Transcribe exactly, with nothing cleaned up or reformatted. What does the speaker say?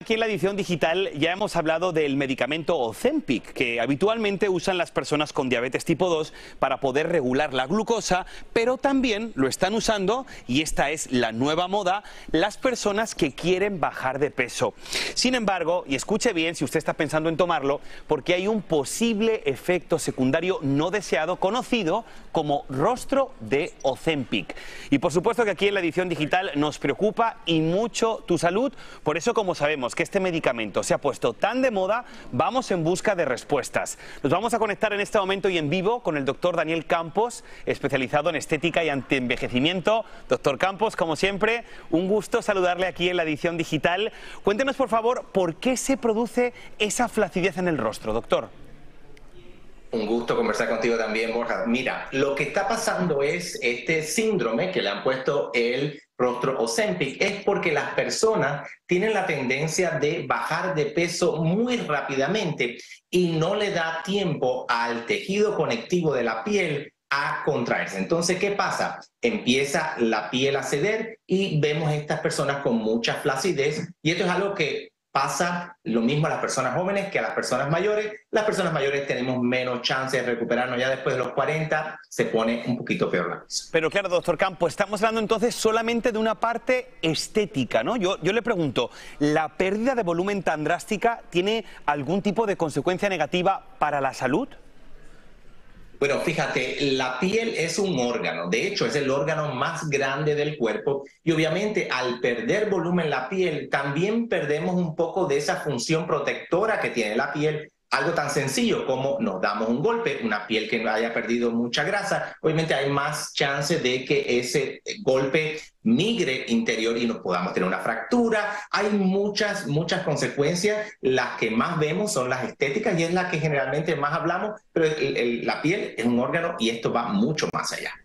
Aquí en la edición digital ya hemos hablado del medicamento Ozempic, que habitualmente usan las personas con diabetes tipo dos para poder regular la glucosa, pero también lo están usando, y esta es la nueva moda, las personas que quieren bajar de peso. Sin embargo, y escuche bien si usted está pensando en tomarlo, porque hay un posible efecto secundario no deseado conocido como rostro de Ozempic. Y por supuesto que aquí en la edición digital nos preocupa y mucho tu salud, por eso como sabemos que este medicamento se ha puesto tan de moda, vamos en busca de respuestas. Nos vamos a conectar en este momento y en vivo con el doctor Daniel Campos, especializado en estética y antienvejecimiento. Doctor Campos, como siempre, un gusto saludarle aquí en la edición digital. Cuéntenos, por favor, ¿por qué se produce esa flacidez en el rostro, doctor? Un gusto conversar contigo también, Borja. Mira, lo que está pasando es este síndrome que le han puesto el rostro Ozempic, es porque las personas tienen la tendencia de bajar de peso muy rápidamente y no le da tiempo al tejido conectivo de la piel a contraerse. Entonces, ¿qué pasa? Empieza la piel a ceder y vemos a estas personas con mucha flacidez, y esto es algo que pasa lo mismo a las personas jóvenes que a las personas mayores. Las personas mayores tenemos menos chance de recuperarnos ya después de los cuarenta, se pone un poquito peor la cosa. Pero claro, doctor Campos, estamos hablando entonces solamente de una parte estética, ¿no? Yo, yo le pregunto, ¿la pérdida de volumen tan drástica tiene algún tipo de consecuencia negativa para la salud? Bueno, fíjate, la piel es un órgano, de hecho es el órgano más grande del cuerpo, y obviamente al perder volumen la piel también perdemos un poco de esa función protectora que tiene la piel. Algo tan sencillo como nos damos un golpe, una piel que haya perdido mucha grasa, obviamente hay más chance de que ese golpe migre interior y nos podamos tener una fractura. Hay muchas, muchas consecuencias. Las que más vemos son las estéticas y es la que generalmente más hablamos, pero el, el, la piel es un órgano y esto va mucho más allá.